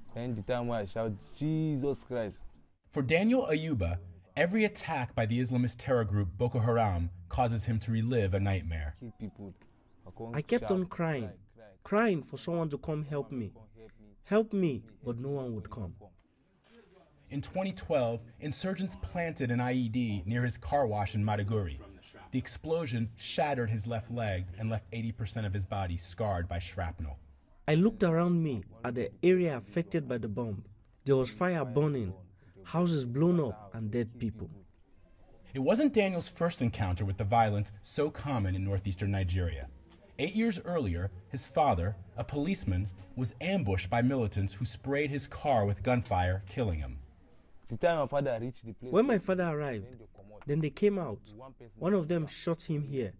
And the time when I shout, Jesus Christ. For Daniel-Ayuba, every attack by the Islamist terror group Boko Haram causes him to relive a nightmare. I kept on crying for someone to come help me. Help me, but no one would come. In 2012, insurgents planted an IED near his car wash in Maiduguri. The explosion shattered his left leg and left 80% of his body scarred by shrapnel. I looked around me at the area affected by the bomb. There was fire burning, houses blown up, and dead people. It wasn't Daniel's first encounter with the violence so common in northeastern Nigeria. 8 years earlier, his father, a policeman, was ambushed by militants who sprayed his car with gunfire, killing him. The time my father reached the place, when my father arrived, then they came out. One of them shot him here.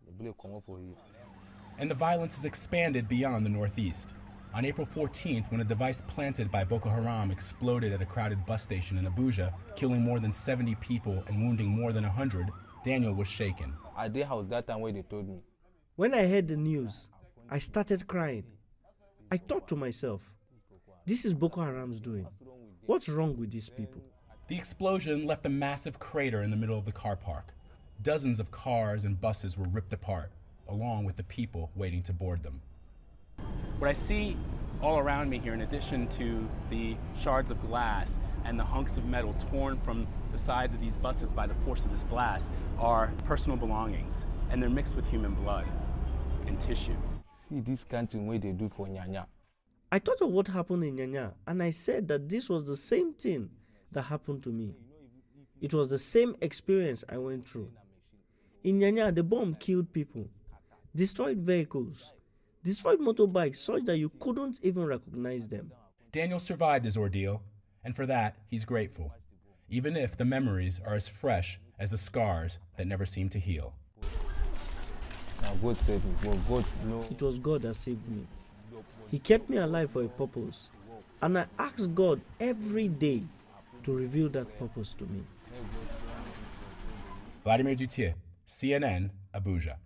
And the violence has expanded beyond the Northeast. On April 14th, when a device planted by Boko Haram exploded at a crowded bus station in Abuja, killing more than 70 people and wounding more than 100, Daniel was shaken. At their house that time when they told me. When I heard the news, I started crying. I thought to myself, this is Boko Haram's doing. What's wrong with these people? The explosion left a massive crater in the middle of the car park. Dozens of cars and buses were ripped apart, along with the people waiting to board them. What I see all around me here, in addition to the shards of glass and the hunks of metal torn from the sides of these buses by the force of this blast, are personal belongings, and they're mixed with human blood and tissue. See this country way they do for Nyanya. I thought of what happened in Nyanya, and I said that this was the same thing that happened to me. It was the same experience I went through. In Nyanya, the bomb killed people, destroyed vehicles, destroyed motorbikes such that you couldn't even recognize them. Daniel survived his ordeal, and for that, he's grateful, even if the memories are as fresh as the scars that never seem to heal. God saved me. It was God that saved me. He kept me alive for a purpose, and I asked God every day to reveal that purpose to me. Vladimir-Duthiers, CNN, Abuja.